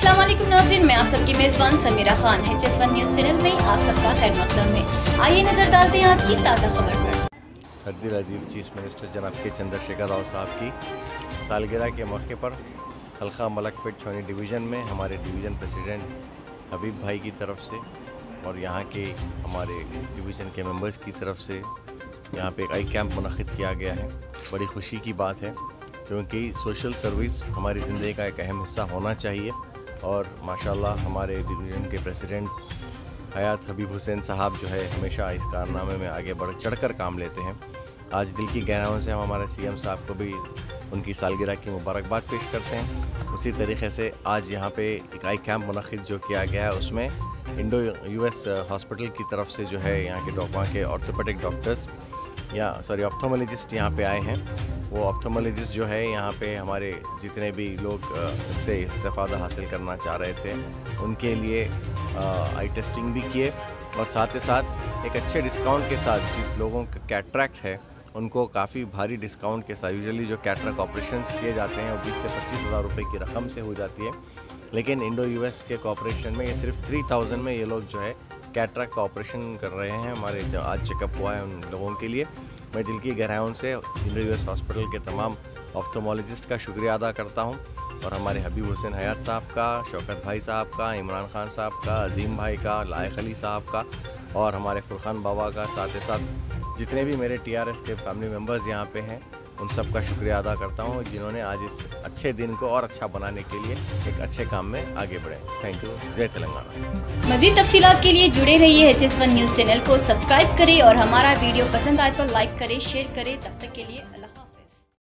अस्सलाम वालेकुम नाज़रीन, मैं आप सबकी मेज़बान समीरा खान है। HS1 न्यूज़ चैनल में आप सबका खैर मकदम है। आइए नजर डालते हैं आज की ताज़ा खबर पर। हरदिल अजीब चीफ मिनिस्टर जनाब के चंद्रशेखर राव साहब की सालगिरह के मौके पर हल्का मलकपेट छौनी डिवीज़न में हमारे डिवीज़न प्रेसिडेंट हबीब भाई की तरफ से और यहाँ के हमारे डिवीज़न के मेंबर्स की तरफ से यहाँ पे एक आई कैंप मुनक़िद किया गया है। बड़ी खुशी की बात है क्योंकि सोशल सर्विस हमारी ज़िंदगी का एक अहम हिस्सा होना चाहिए और माशाल्लाह हमारे डिवीज़न के प्रेसिडेंट हयात हबीब हुसैन साहब जो है हमेशा इस कारनामे में आगे बढ़ चढ़कर काम लेते हैं। आज दिल की गहराइयों से हम हमारे CM साहब को भी उनकी सालगिरह की मुबारकबाद पेश करते हैं। उसी तरीके से आज यहाँ पे एक आई कैंप मुनक़िद जो किया गया है उसमें इंडो US हॉस्पिटल की तरफ से जो है यहाँ के वहाँ के ऑर्थोपेडिक डॉक्टर्स ऑप्थोमोलॉजिस्ट यहाँ पे आए हैं। वो ऑप्थोमोलॉजिस्ट जो है यहाँ पे हमारे जितने भी लोग इससे इस्तेफ़ादा हासिल करना चाह रहे थे उनके लिए आई टेस्टिंग भी किए और साथ ही साथ एक अच्छे डिस्काउंट के साथ जिस लोगों का कैटरैक्ट है उनको काफ़ी भारी डिस्काउंट के साथ, यूजुअली जो कैटरैक्ट ऑपरेशंस किए जाते हैं वो 20 से 25 हज़ार रुपये की रकम से हो जाती है, लेकिन इंडो US के कॉपरेशन में ये सिर्फ 3000 में ये लोग जो है कैटरैक्ट का ऑपरेशन कर रहे हैं। हमारे जो आज चेकअप हुआ है उन लोगों के लिए मैं दिल की गहराइयों से इंडो US हॉस्पिटल के तमाम ऑप्थोमोलॉजिस्ट का शुक्रिया अदा करता हूं और हमारे हबीब हुसैन हयात साहब का, शौकत भाई साहब का, इमरान खान साहब का, अजीम भाई का, लायक अली साहब का और हमारे फुरखान बाबा का, साथ ही साथ जितने भी मेरे TRS के फैमिली मेम्बर्स यहाँ पे हैं उन सब का शुक्रिया अदा करता हूँ जिन्होंने आज इस अच्छे दिन को और अच्छा बनाने के लिए एक अच्छे काम में आगे बढ़े। Thank you. जय तेलंगाना। मज़ीद तफसीलात के लिए जुड़े रहिए HS1 न्यूज़ चैनल को सब्सक्राइब करें और हमारा वीडियो पसंद आए तो लाइक करें, शेयर करें। तब तक के लिए अल्लाह।